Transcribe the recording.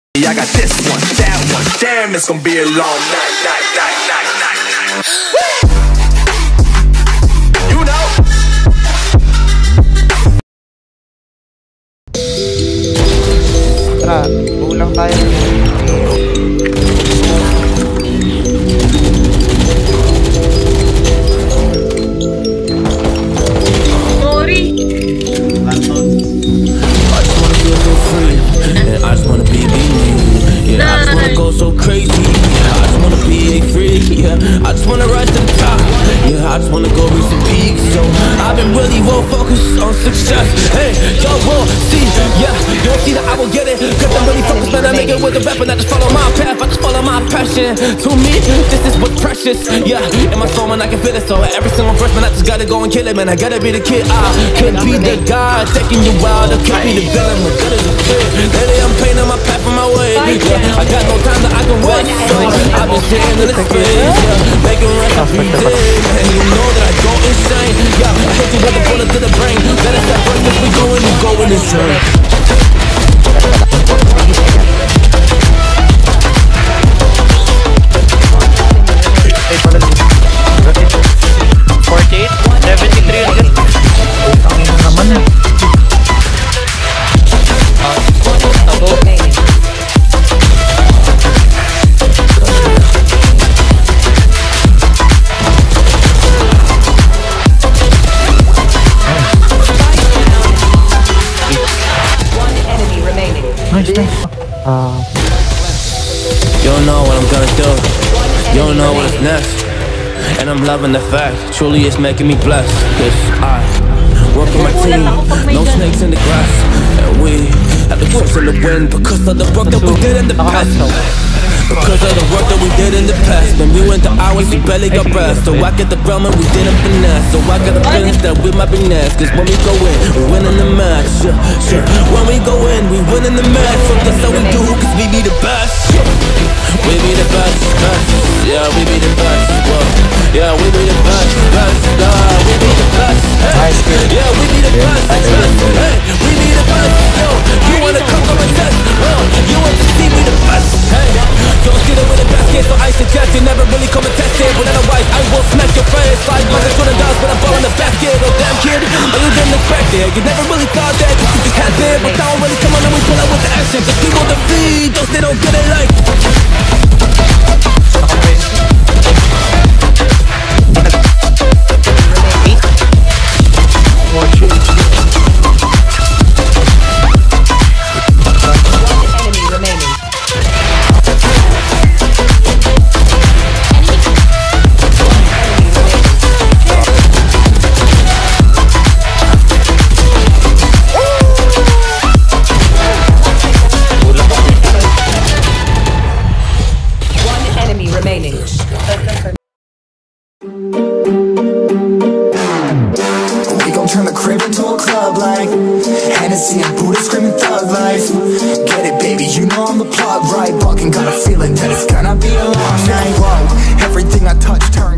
I got this one, that one. Damn, it's gonna be a long night. You know. Tara, ulang tayo. I just wanna be me. Yeah, I just wanna go so crazy. I just wanna be a freak. Yeah, I just wanna rise to the top. Yeah, I just wanna go reach some peaks. So I've been really well focused on success. Hey, y'all will see. Yeah, you'll see that I will get it. Cause I'm really focused, man. I make it with the rap and I just follow my path. I just follow my passion. To me, this is what's precious. Yeah, in my soul, man, I can feel it. So every single verse, man, I just gotta go and kill it, man. I gotta be the kid. I could be the guy taking you wild. I could be the villain, but good as a kid. Lately, I'm painting my path on my way. Yeah, I got no time that I can waste. So I've been sitting in the space, yeah, making rest every day. Man, you know that I go insane. Yeah, I hit you with a bullet to the brain. That is that first we doing, you going insane. You don't know what I'm gonna do. You don't know what is next. And I'm loving the fact, truly it's making me blessed. Cause I work with my team, no snakes in the grass. And we have the trust in the wind because of the work that we did in the past. Because of the work that we did in the past. When we went to hours, we barely got rest. So I get the realm and we didn't finesse. So I got a feeling that we might be next. Cause when we go in, we win in the match. Yeah. When we go in, we win in the match. So that's how we do, cause we be the best. We be the best, best. Yeah, we be the best. Whoa. Yeah, we be the best, best. We be the best. Hey. Yeah, we be the best, best. Hey, we be the best. Yo, you wanna come and test? You want to see we the best? Hey, don't get it with the basket, so I suggest you never really come and test it. But otherwise, I will smack your face like Michael Jordan does when I ball in the basket. Oh damn kid, oh you didn't expect it. You never really thought that you could just have it, but now really come on and we pull out with the action. Cause people defeat those they don't get it like. Turn the crib into a club like Hennessy and Buddha screaming thug life. Get it baby, you know I'm the plug, right? Fucking got a feeling that it's gonna be a long night. Whoa, everything I touch turns